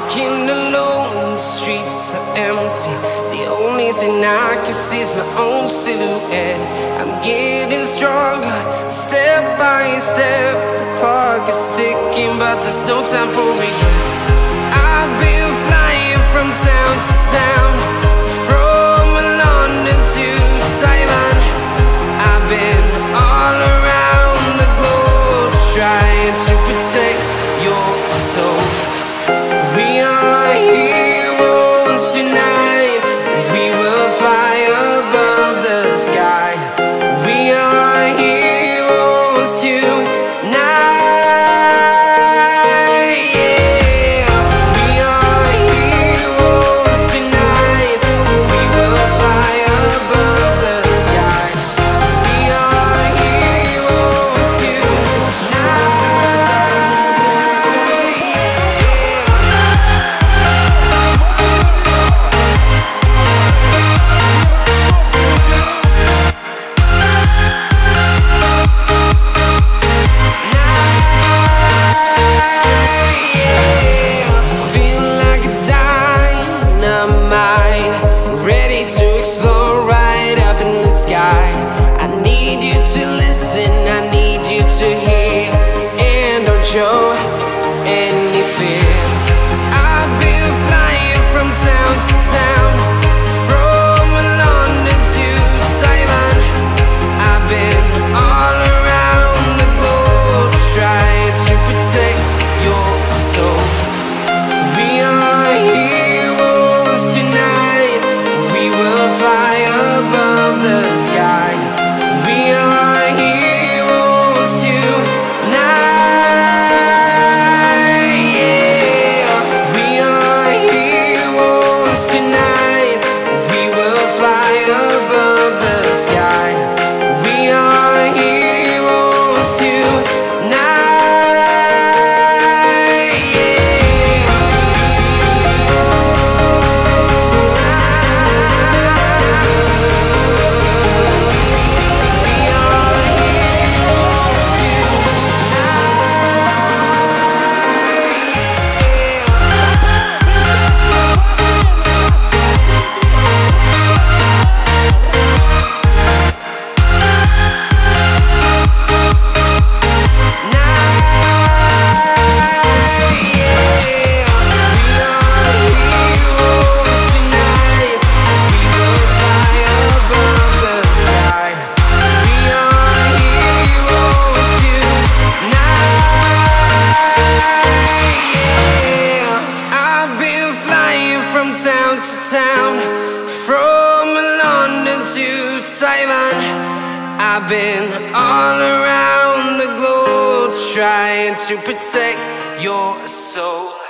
walking alone, the streets are empty. The only thing I can see is my own silhouette. I'm getting stronger, step by step. The clock is ticking, but there's no time for regrets. I've been flying from town to town, from London to Taiwan. I've been all around the globe, trying to protect your soul. We are heroes tonight. We will fly above the sky. We are heroes tonight. Yeah. We are heroes tonight. We will fly above the sky. We are heroes tonight. I need you to listen, I need you to hear, and don't show any fear. I've been flying from town to town, from London to Taiwan. I've been all around the globe, trying to protect your soul. We are heroes tonight. We will fly above the sky. We are heroes tonight. Yeah. We are heroes tonight. We will fly above the sky. We are heroes tonight. From town to town, from London to Taiwan. I've been all around the globe, trying to protect your soul.